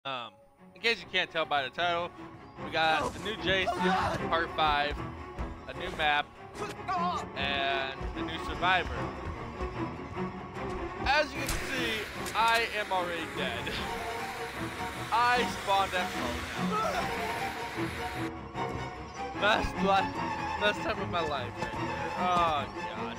In case you can't tell by the title, we got a new Jason, Part 5, a new map, and a new survivor. As you can see, I am already dead. I spawned at home now. Best time of my life right there. Oh, God.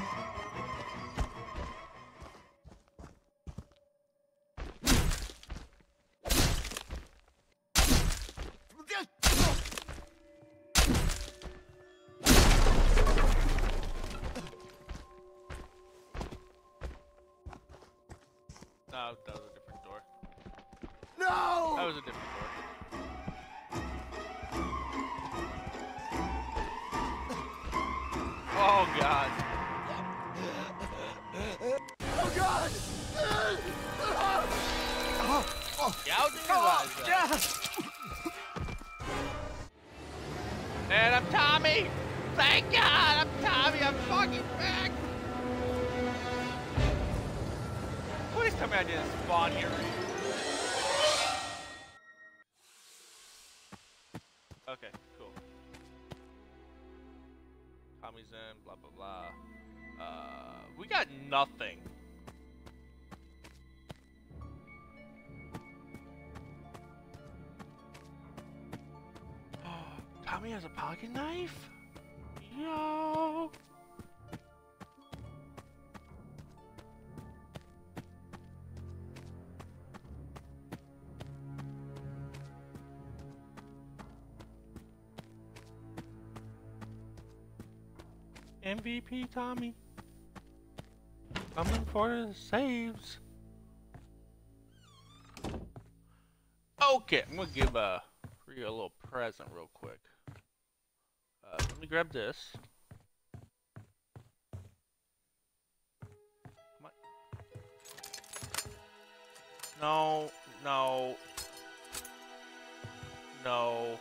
No, that was a different door. No! That was a different door. Oh, God. Oh, God! Yeah, I didn't realize that. And I'm Tommy! Thank God! I'm Tommy! I'm fucking back! Please tell me I didn't spawn here. Okay, cool. Tommy's in, blah blah blah. We got nothing. Tommy has a pocket knife? Yo! MVP Tommy. Coming for the saves. Okay, I'm gonna give Rhea a little present real quick. Let me grab this. Come on. No, no. No.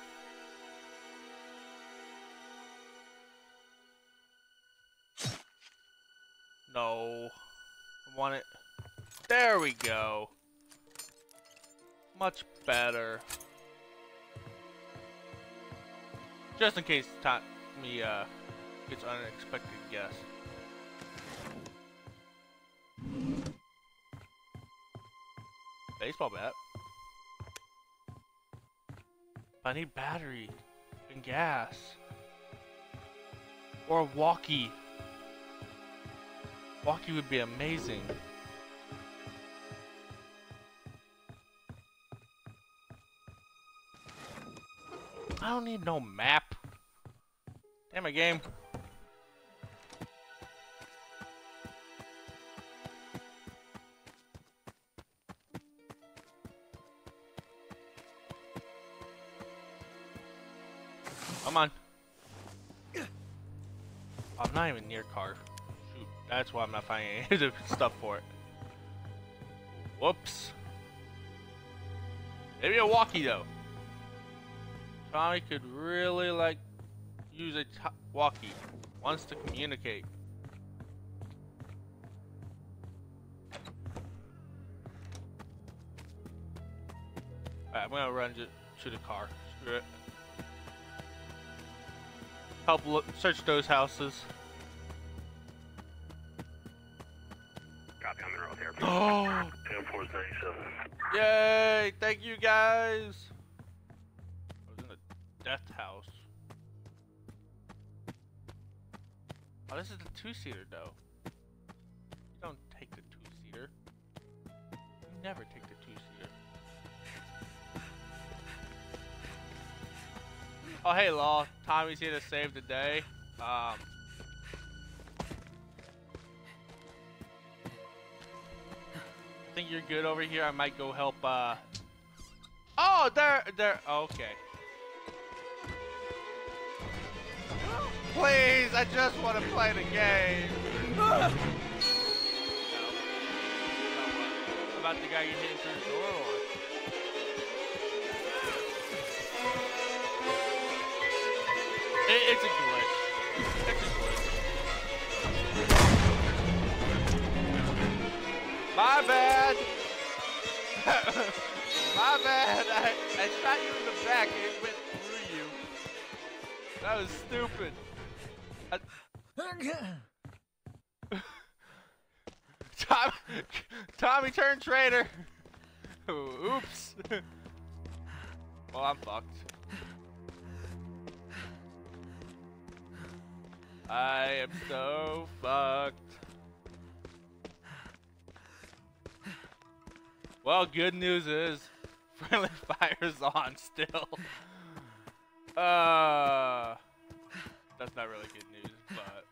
No. I want it. There we go. Much better. Just in case Tommy gets unexpected guess. Baseball bat. I need battery and gas. Or a walkie. Walkie would be amazing. I don't need no map. Damn it, game. Come on. I'm not even near car. Shoot, that's why I'm not finding any of the stuff for it. Whoops. Maybe a walkie though. Tommy could really like use a walkie. Wants to communicate. Alright, I'm gonna run to the car. Screw it. Help look, search those houses. Copy on the road here. Oh! 10-497. Yay! Thank you guys! I was in a death house. Oh, this is the two-seater though. You don't take the two-seater. You never take the two-seater. Oh, hey, Law. Tommy's here to save the day. I think you're good over here. I might go help, Oh, there, okay. Please, I just want to play the game. No. About the guy you hit through the door, or? It's a glitch. It's a glitch. My bad. My man! I shot you in the back and it went through you. That was stupid. Tommy turned traitor. Oops. Well, I'm fucked. I am so fucked. Well, good news is friendly fire's on still. That's not really good news, but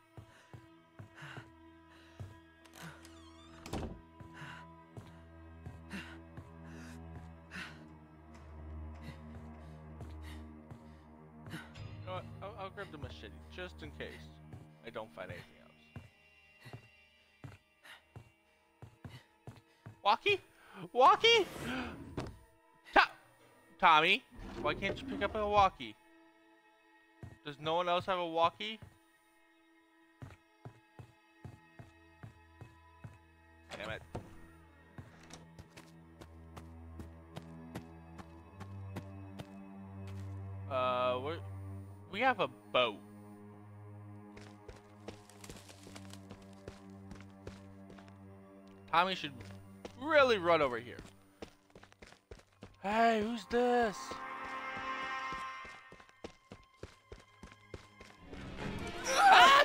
you know what? I'll grab the machete just in case I don't find anything else. Walkie? Walkie? Tommy, why can't you pick up a walkie? Does no one else have a walkie? Damn it. We have a boat. Tommy should really run over here. Hey, who's this? Ah!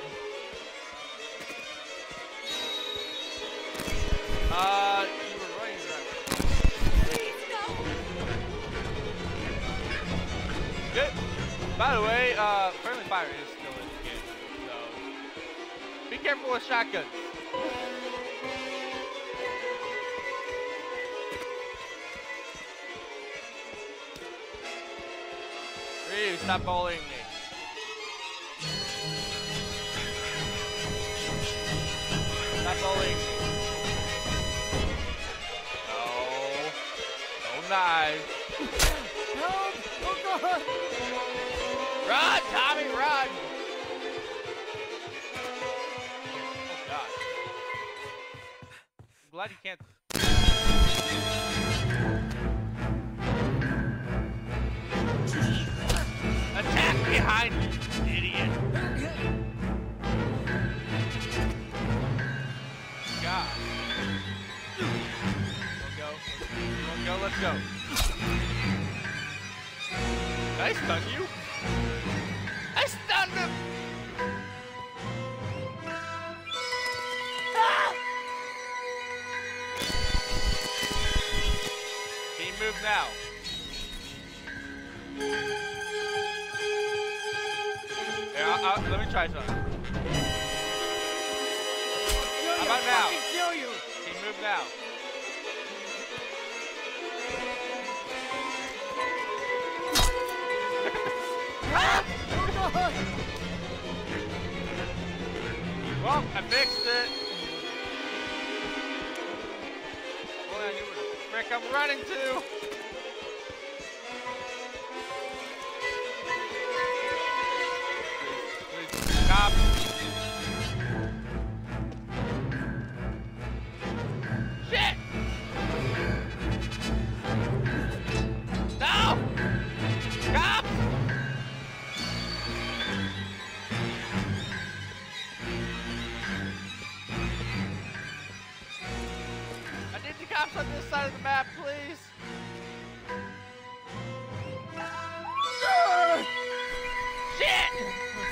You were running right. Please, no. Good. By the way, friendly fire is still in the game, so be careful with shotguns. Ryu, stop bullying me. Stop bullying me. No. No knives. Help! Oh God! Run, Tommy, run! Oh God. I'm glad you can't. Attack behind you, idiot! God. Let's go. Did I stun you? I stunned him! Ah! Can you move now? Here, let me try something. How about now? Can you move now? Well, I fixed it. Boy, I knew where the frick I'm running to. Please, stop. Shit! No! Stop! Cops on this side of the map, please. Shit!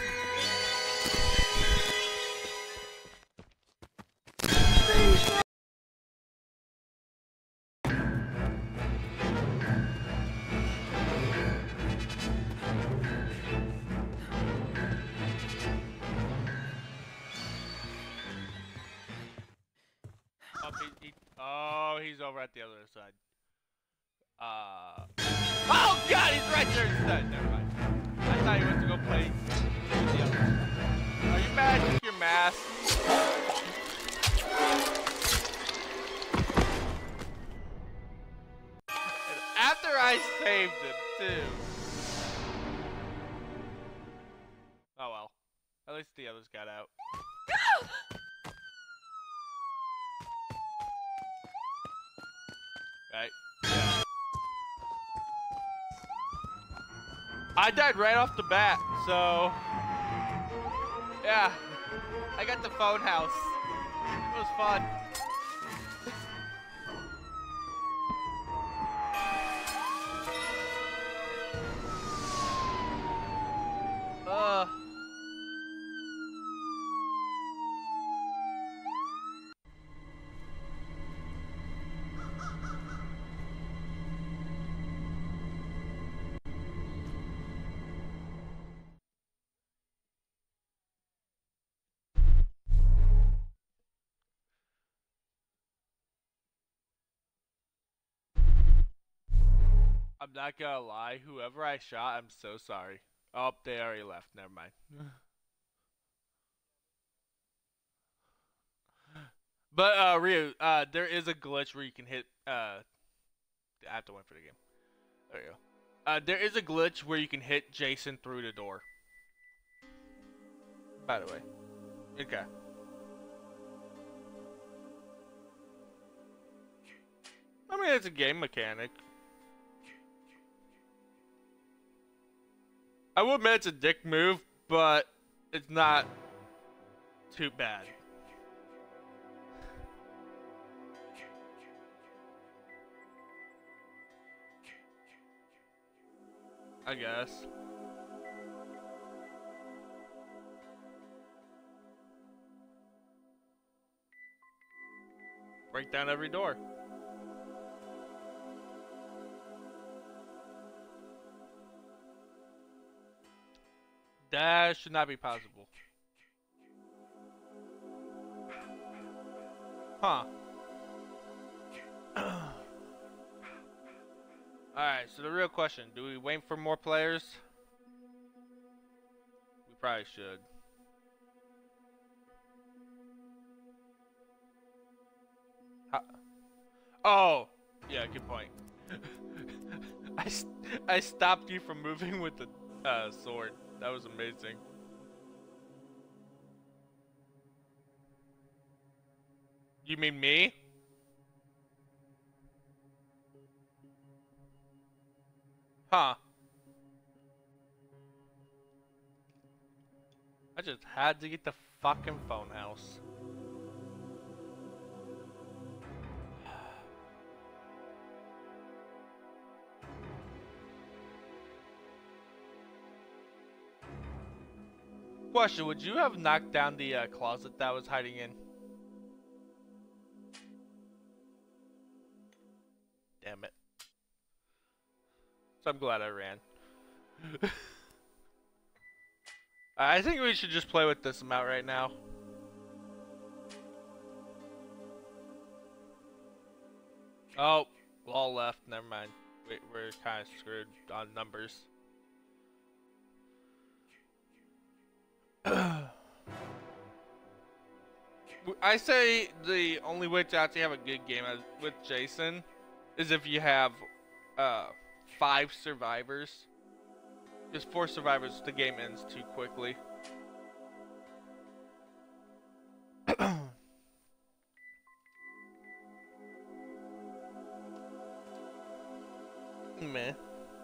Oh, he's over at the other side. Oh God, he's right there instead. Never mind. I thought he went to go play with the other side. Are you mad? Take your mask. And after I saved him too. Oh well. At least the others got out. Right? Yeah. I died right off the bat, so yeah, I got the phone house. It was fun. I'm not gonna lie, whoever I shot, I'm so sorry. Oh, they already left. Never mind. But Ryu, there is a glitch where you can hit. I have to wait for the game. There you go. There is a glitch where you can hit Jason through the door. By the way. Okay. I mean, it's a game mechanic. I will admit it's a dick move, but it's not too bad. I guess. Break down every door. That should not be possible. Huh. Alright, so the real question, do we wait for more players? We probably should. Oh! Yeah, good point. I stopped you from moving with the sword. That was amazing. You mean me? Huh. I just had to get the fucking phone house. Question, would you have knocked down the closet that I was hiding in? Damn it. So I'm glad I ran. I think we should just play with this amount right now. Oh, all left. Never mind. We're kind of screwed on numbers. I say the only way to actually have a good game with Jason is if you have 5 survivors. Because 4 survivors, the game ends too quickly. Meh.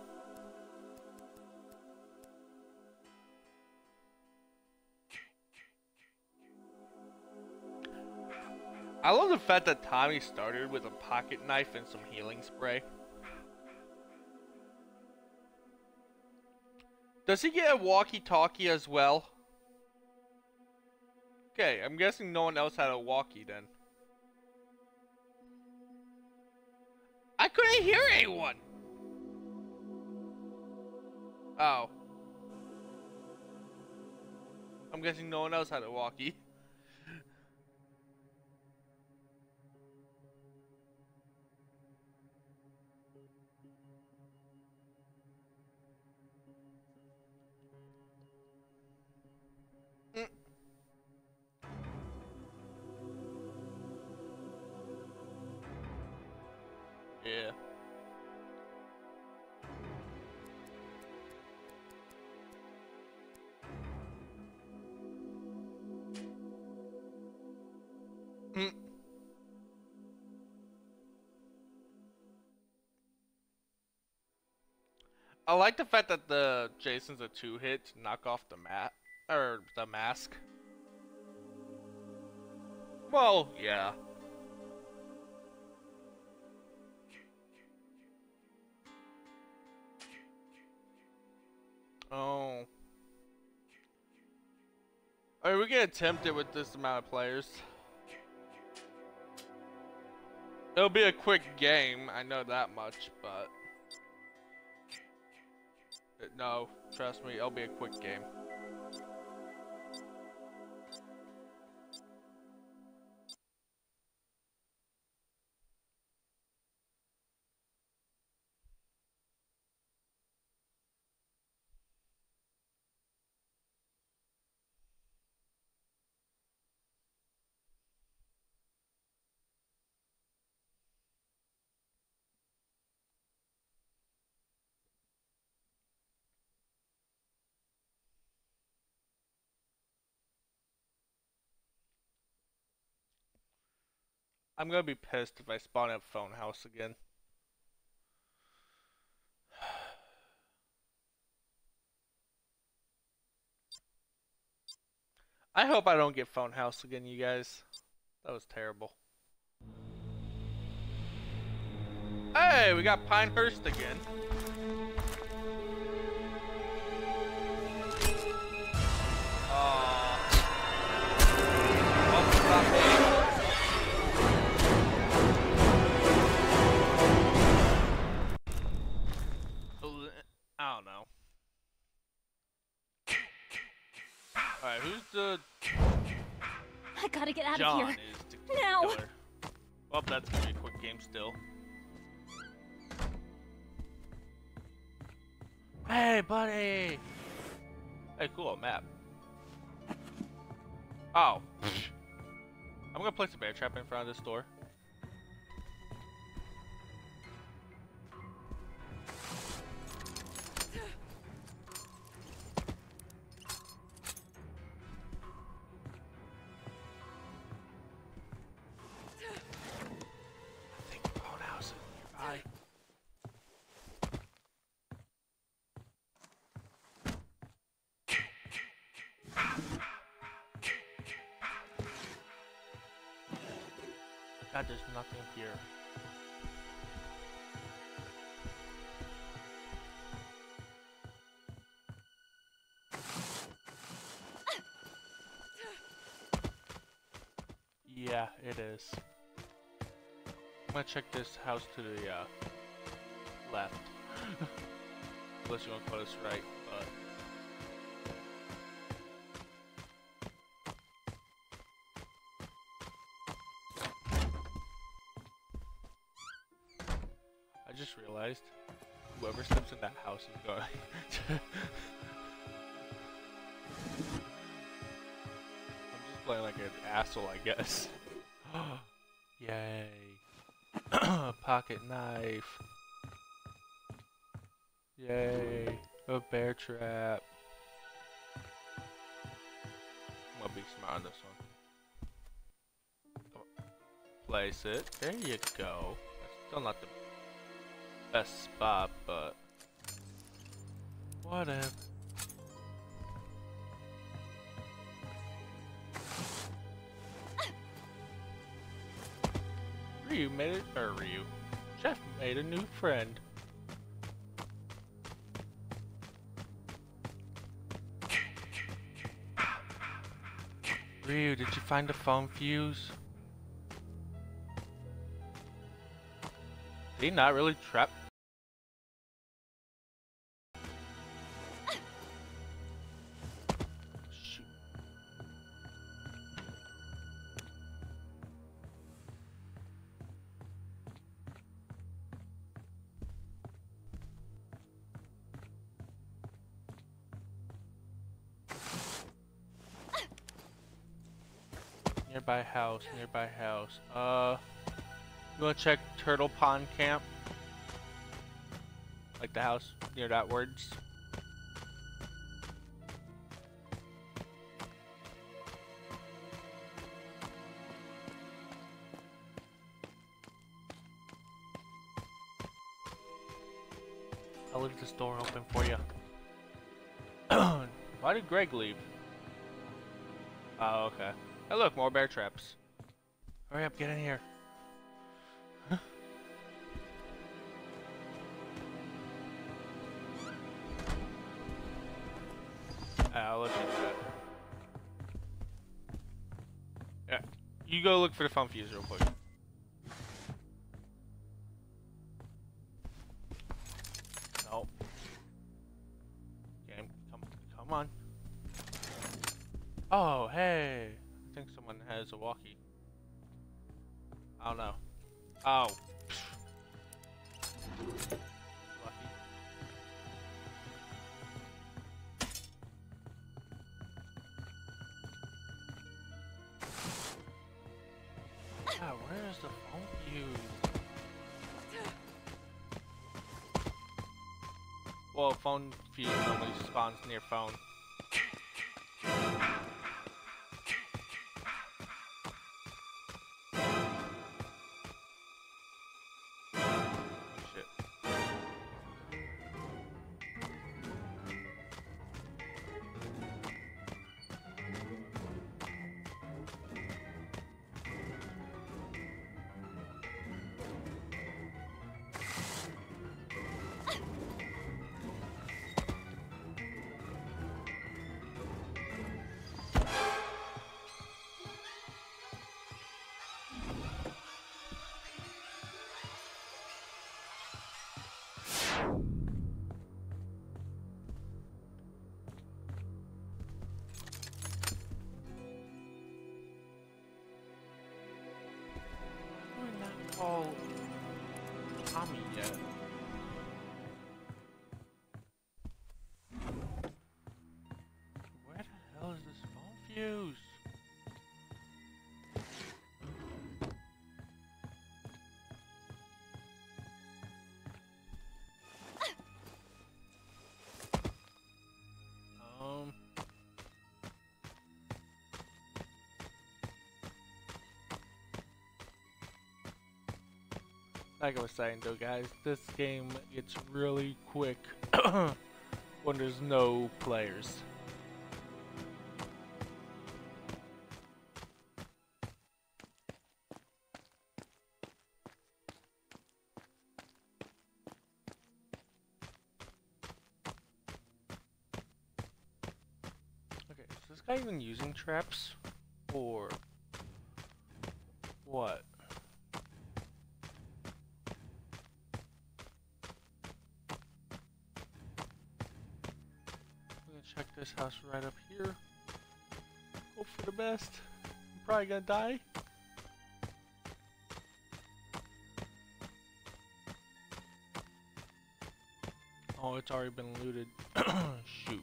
I love the fact that Tommy started with a pocket knife and some healing spray. Does he get a walkie-talkie as well? Okay, I'm guessing no one else had a walkie then. I couldn't hear anyone! Oh. I'm guessing no one else had a walkie. Yeah. I like the fact that the Jason's a 2-hit to knock off the mat or the mask. Well, yeah. Oh. Are we gonna attempt it with this amount of players? It'll be a quick game, I know that much, but no, trust me, it'll be a quick game. I'm gonna be pissed if I spawn at Phone House again. I hope I don't get Phone House again, you guys. That was terrible. Hey, we got Pinehurst again. I don't know. Alright, who's the... I gotta get out John of here. Is the Now. killer. Well, that's gonna be a quick game still. Hey, buddy! Hey, cool, map. Oh. I'm gonna place a bear trap in front of this door. I think the phone house is nearby. God, there's nothing here. Yeah, it is. I'm gonna check this house to the left. Unless you want to put us right, but... I just realized whoever steps in that house is going to... I'm just playing like an asshole, I guess. Yay. Pocket knife. Yay. A bear trap. I'm gonna be smart on this one. Place it. There you go. That's still not the best spot, but whatever. Ryu made it, or Ryu. Jeff made a new friend. Ryu, did you find the phone fuse? Did he not really trap? Shoot. Nearby house, nearby house. You wanna check Turtle Pond Camp? Like the house near that words? I'll leave this door open for you. Why did Greg leave? Oh, okay. Hey, look, more bear traps. Hurry up, get in here. I'll let you do that. Yeah, you go look for the phone fuse real quick. No. Game, come on. Oh, hey. I think someone has a walkie. I don't know. Oh. Lucky. Ah, where is the phone fuse? Well, phone fuse normally spawns near phone. Call Tommy yet. Where the hell is this phone fuse? Like I was saying though, guys, this game gets really quick when there's no players. Okay, is this guy even using traps? Or what? Check this house right up here. Hope for the best. I'm probably gonna die. Oh, it's already been looted. Shoot.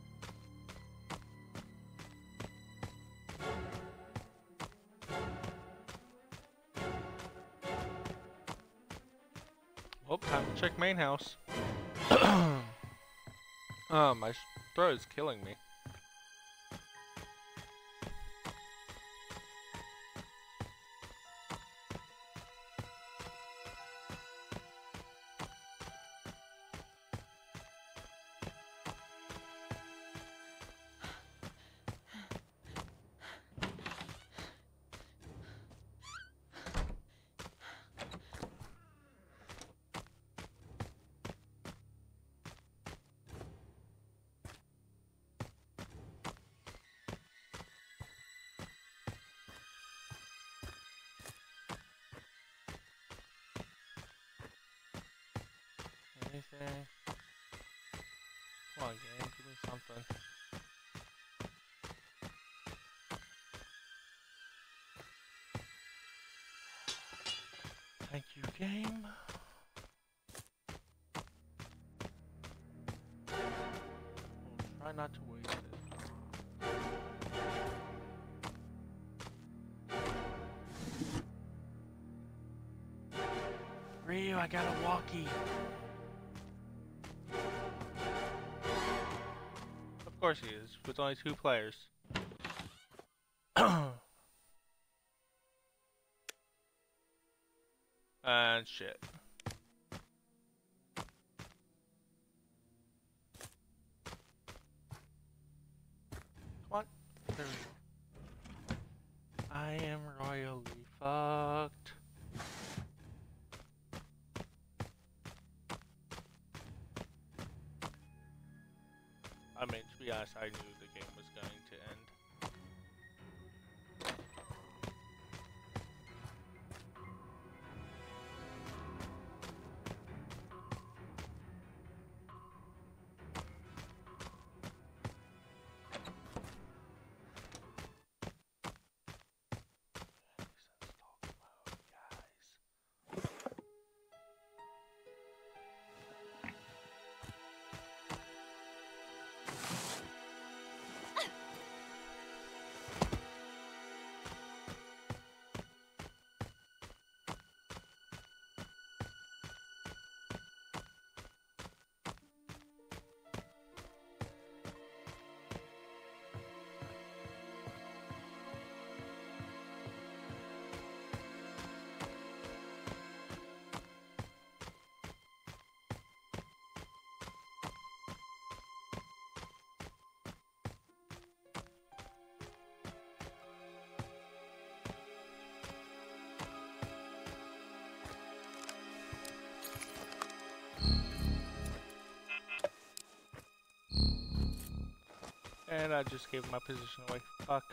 Well, time to check main house. My throat is killing me. Anything? Come on, game, give me something. Thank you, game. We'll try not to waste it. Ryu, I got a walkie. Of course he is, with only 2 players. And shit. fucked. I mean, to be honest, I knew the game was going to end. And I just gave my position away. Fuck.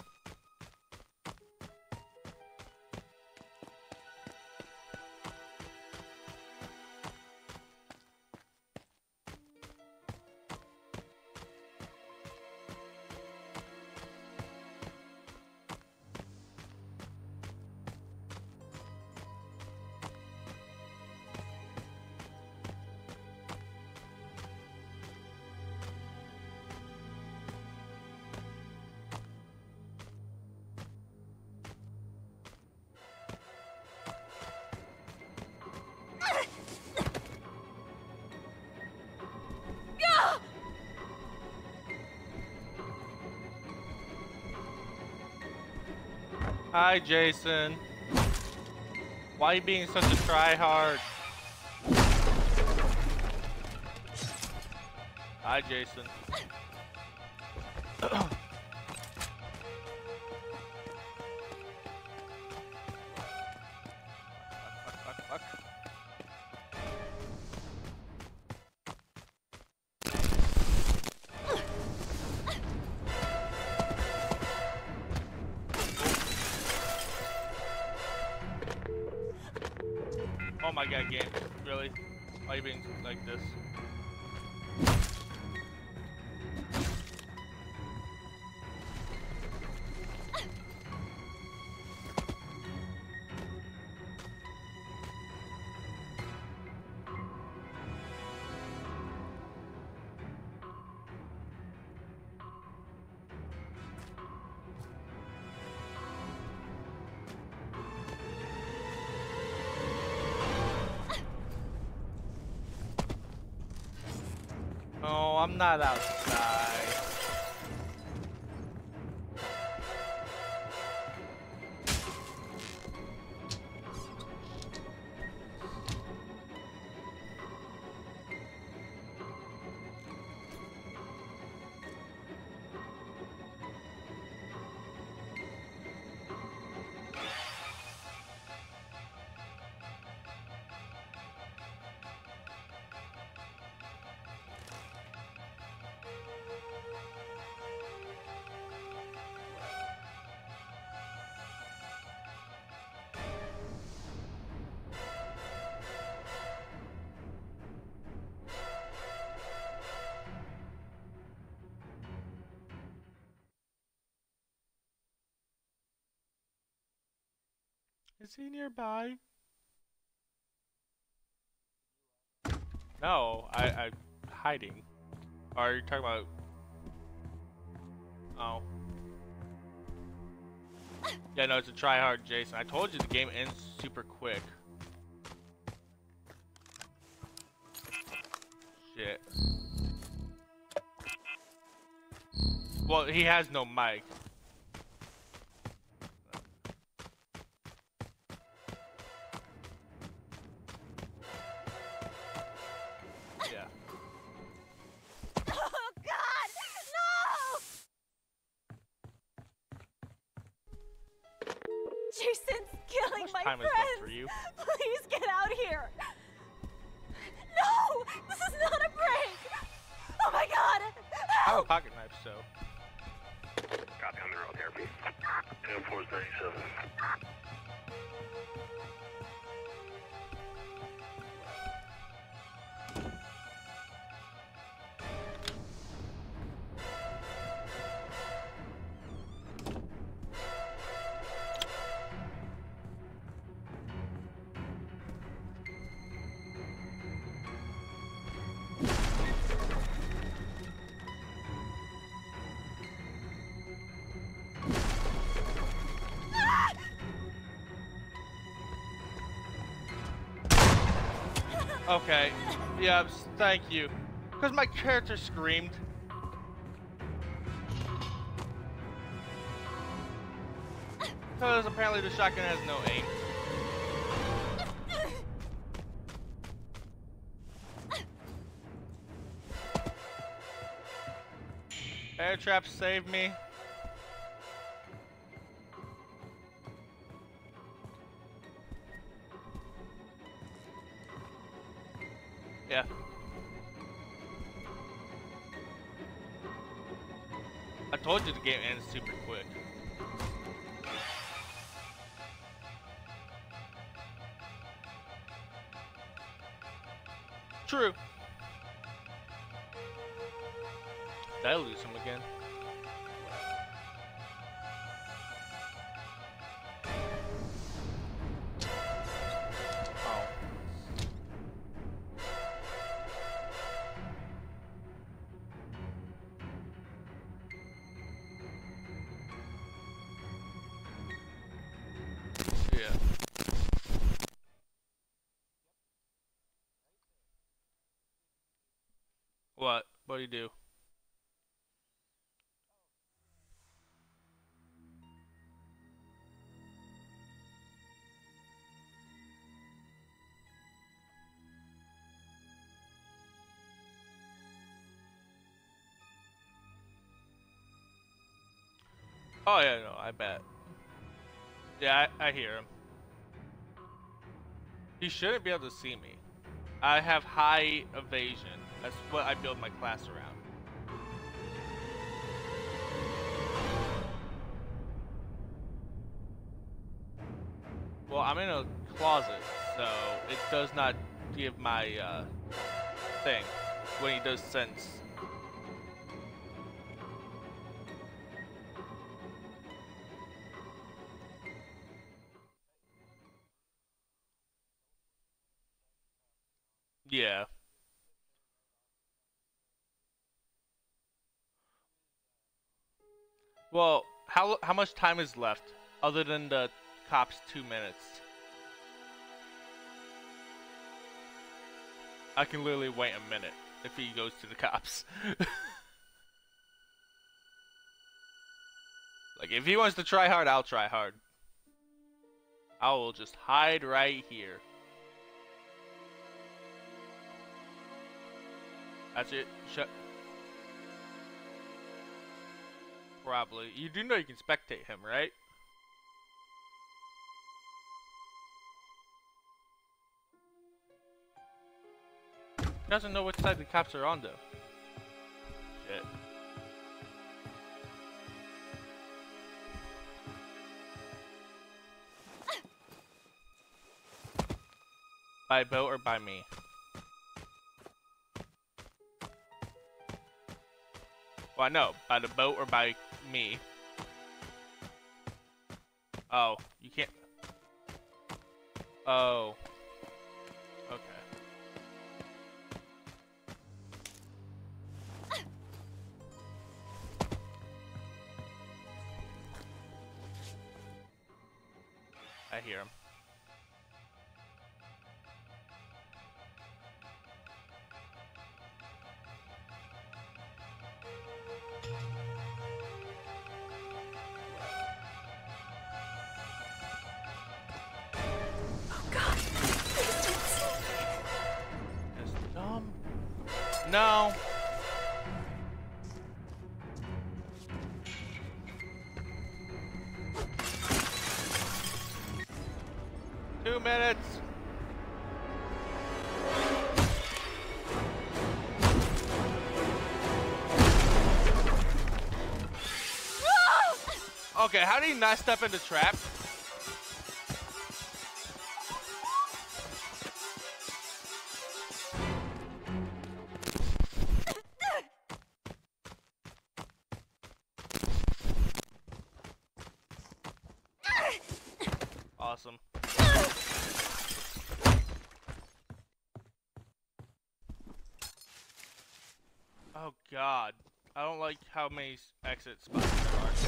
Hi, Jason. Why are you being such a tryhard? Hi, Jason. Fuck. Oh my god, game. Really? Why are you being like this? Oh, I'm not outside. Is he nearby? No, I'm hiding. Or are you talking about? Oh. Yeah, no, it's a tryhard, Jason. I told you the game ends super quick. Shit. Well, he has no mic. Yeah. Oh God! No! Jason, time is left for you. Please get out here. No! This is not a prank! Oh my god! I have a pocket knife, so. Copy on the road therapy. Air Force 97. Okay. Yeah, thank you. Because my character screamed. Because apparently the shotgun has no aim. Air trap saved me. Yeah. I told you the game ends super quick. True. Did I lose him again? Oh. Yeah. What? What do you do? Oh yeah, no, I bet. Yeah, I hear him. He shouldn't be able to see me. I have high evasion. That's what I build my class around. Well, I'm in a closet, so it does not give my thing when he does sense. Yeah. Well, how much time is left other than the cops 2 minutes? I can literally wait a minute if he goes to the cops. Like, if he wants to try hard, I'll try hard. I will just hide right here. That's it. Shut. Probably. You do know you can spectate him, right? He doesn't know which side the cops are on, though. Shit. By boat or by me? Well, I know. By the boat or by me? Oh, you can't. Oh. Okay. I hear him. No. minutes. Okay, how did he not step into trap? Awesome. Oh god. I don't like how many exit spots there are.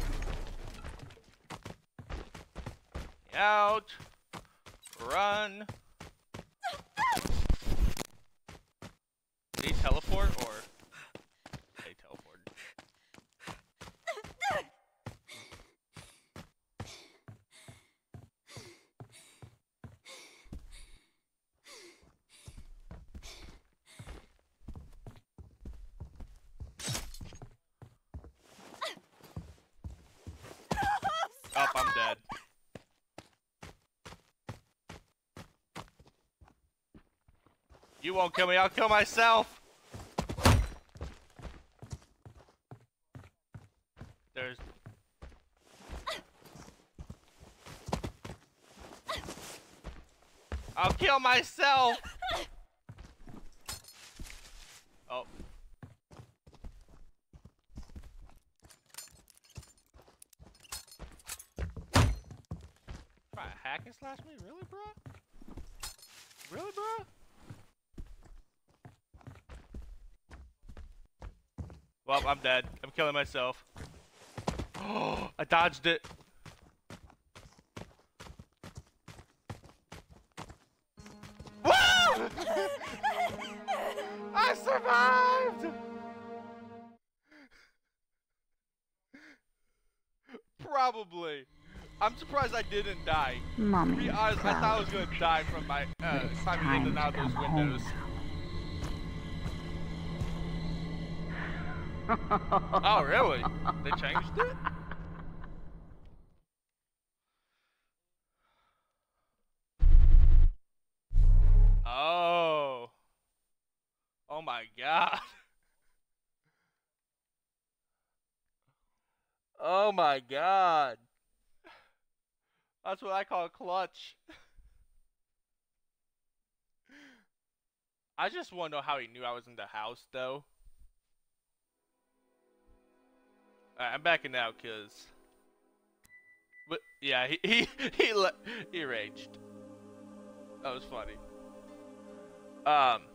Out. Run. Did he teleport or? They teleported. Oh, I'm dead. You won't kill me, I'll kill myself! There's... I'll kill myself! Oh. Try to hack and slash me? Really, bro? Really, bro? Well, I'm dead. I'm killing myself. Oh, I dodged it. Woo! I survived! Probably. I'm surprised I didn't die. Mommy, To be honest, I thought I was gonna die from my climbing in and out those windows. Oh, really? They changed it? Oh. Oh my god. Oh my god. That's what I call clutch. I just want to know how he knew I was in the house, though. Alright, I'm backing out, cause... But, yeah, he raged. That was funny.